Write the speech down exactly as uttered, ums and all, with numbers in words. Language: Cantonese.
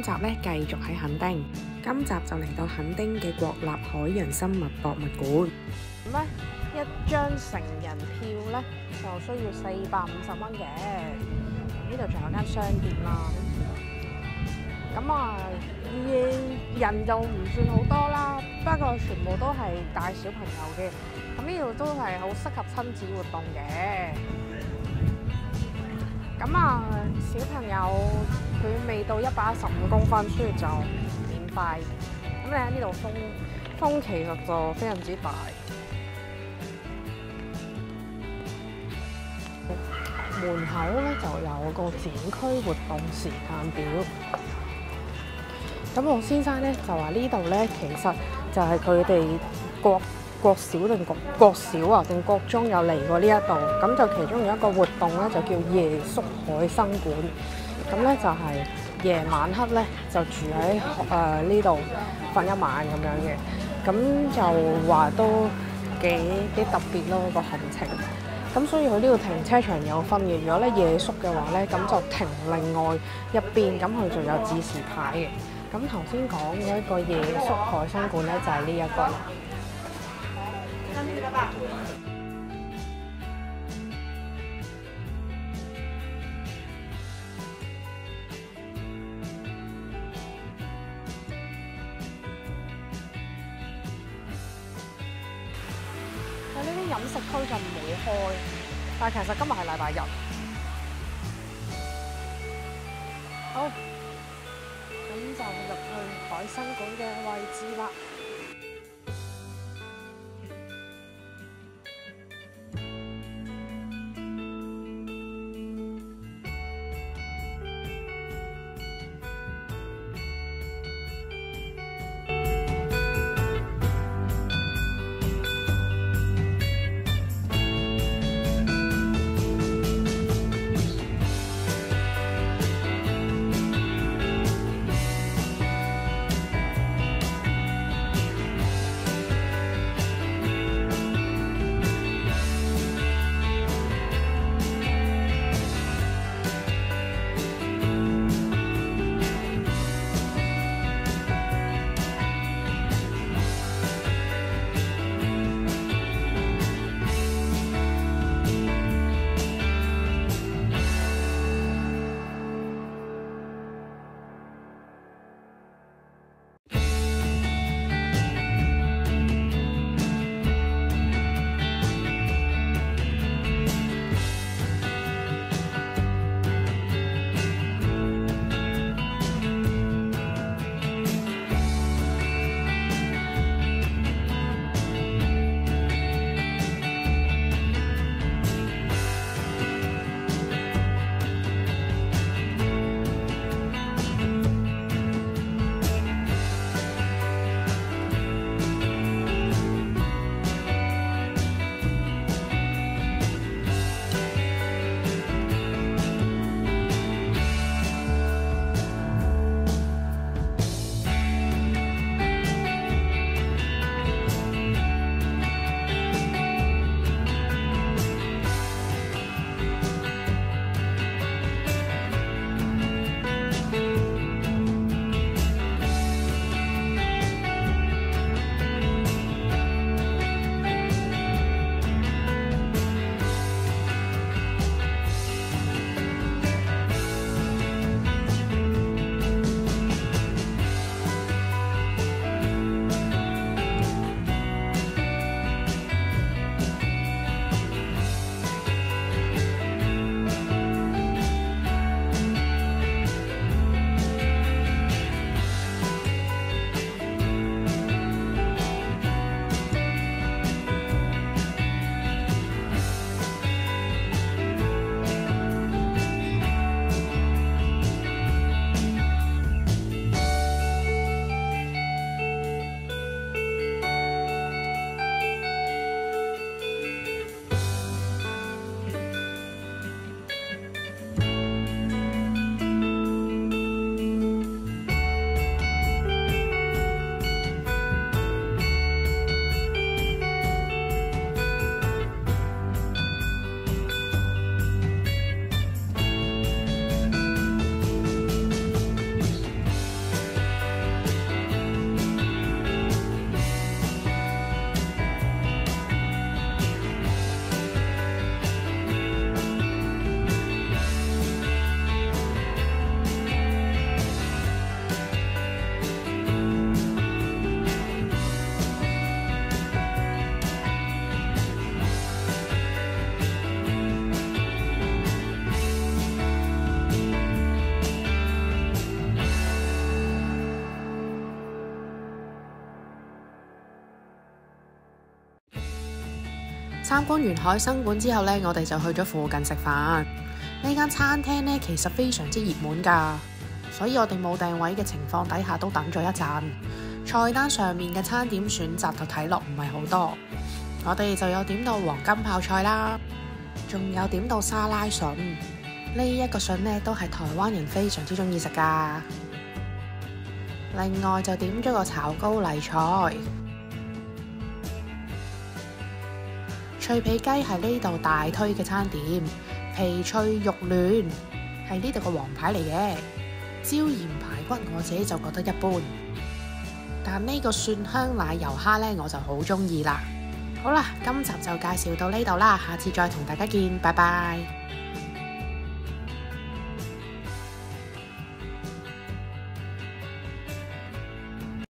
今集咧繼續喺墾丁，今集就嚟到墾丁嘅國立海洋生物博物館。咁咧一張成人票咧就需要四百五十蚊嘅。呢度仲有間商店啦。咁啊，人就唔算好多啦，不過全部都係帶小朋友嘅。咁呢度都係好適合親子活動嘅。咁啊，小朋友佢未到一百一十五公分，所以就免費。咁你喺呢度風風其實就非常之大。門口咧就有個展區活動時間表。咁我先生咧就話呢度咧其實就係佢哋國國小定國國小啊定國中有嚟過呢一度，咁就其中有一個活動咧就叫夜宿海生館。咁咧就係夜晚黑咧就住喺誒呢度瞓一晚咁樣嘅，咁就話都幾幾特別咯個行程。咁所以佢呢度停車場有分嘅，如果咧夜宿嘅話咧，咁就停另外一邊，咁佢就有指示牌嘅。咁頭先講嘅一個夜宿海生館咧，就係呢一個啦。呢啲飲食區就唔會開，但係其實今日係禮拜日。好，咁就入去海生館嘅位置啦。 參觀完海生館之後呢，我哋就去咗附近食飯。呢間餐廳呢，其實非常之熱門㗎，所以我哋冇訂位嘅情況底下都等咗一陣。菜單上面嘅餐點選擇就睇落唔係好多，我哋就有點到黃金泡菜啦，仲有點到沙拉筍。呢一個筍呢，都係台灣人非常之中意食㗎。另外就點咗個炒高麗菜。脆皮雞係呢度大推嘅餐點，皮脆肉嫩，係呢度個王牌嚟嘅。椒鹽排骨我自己就覺得一般，但呢個蒜香奶油蝦呢，我就好中意啦。好啦，今集就介紹到呢度啦，下次再同大家見，拜拜。